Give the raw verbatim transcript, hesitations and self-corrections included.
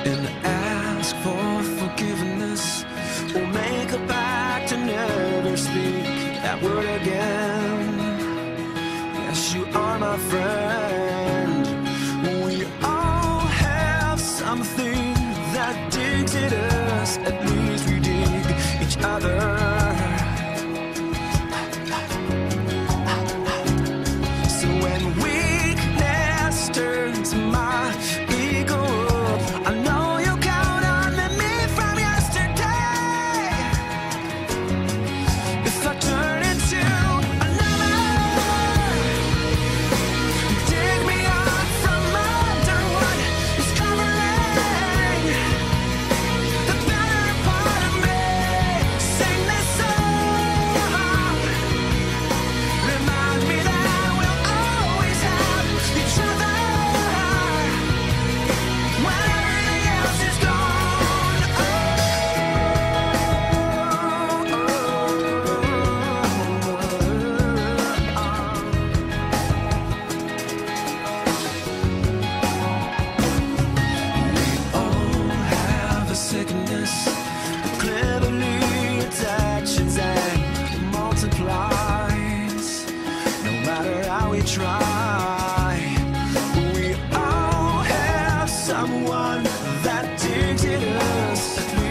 and ask for forgiveness, or make a pact to never speak that word again. Yes, you are my friend. We all have something that digs at us. At least we dig each other. So when weakness turns my ego up, I know you count on me from yesterday. If I turn into another, dig me up from under what is covering the better part of me. Sing this song, remind me that we'll always have each other when everything else is gone. We all have a sickness that cleverly attaches and multiplies. No matter how we try, we all have someone that digs at us.